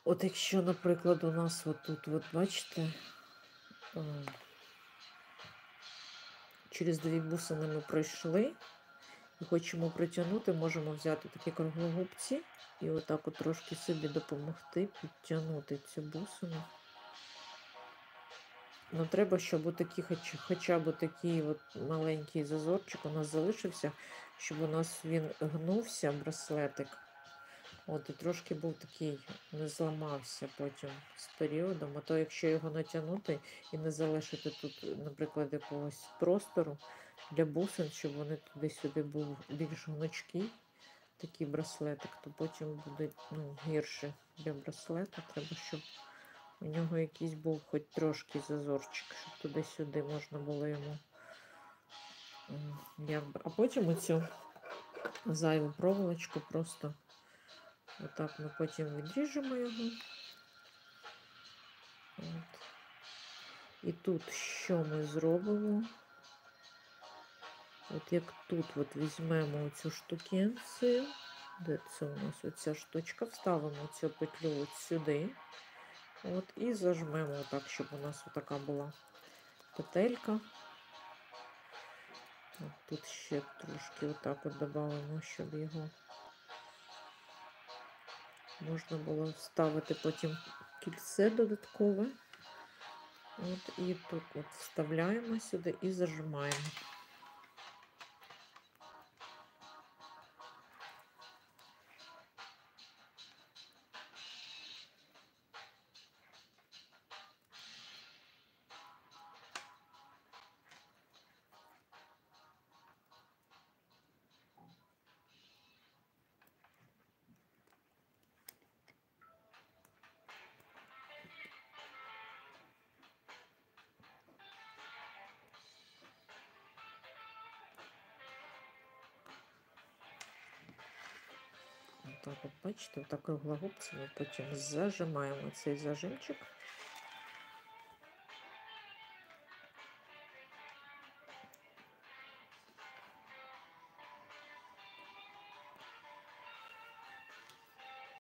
От якщо, наприклад, у нас тут, бачите, е, через 2 бусини ми пройшли і хочемо протягнути, можемо взяти такі круглогубці і отак от трошки собі допомогти підтягнути цю бусину. Ну, треба, щоб отакий, хоча б такий от маленький зазорчик у нас залишився, щоб у нас він гнувся, браслетик. От, і трошки був такий, не зламався потім з періодом. А то якщо його натягнути і не залишити тут, наприклад, якогось простору для бусин, щоб вони туди-сюди був більш гнучкий, такий браслетик, то потім буде гірше для браслета. Треба, щоб у нього якийсь був хоч трошки зазорчик, щоб туди-сюди можна було йому. А потім оцю зайву проволочку просто отак ми потім відріжемо його. От. І тут що ми зробимо? От як тут от візьмемо оцю штукенцію, де це у нас оця штучка, вставимо цю петлю от сюди. От, і зажмемо так, щоб у нас отака була петелька. От тут ще трошки отак от додамо, щоб його можна було вставити потім кільце додаткове. От, і тут от вставляємо сюди і зажимаємо. Так от, бачите, отак круглогубцями потім зажимаємо цей зажимчик.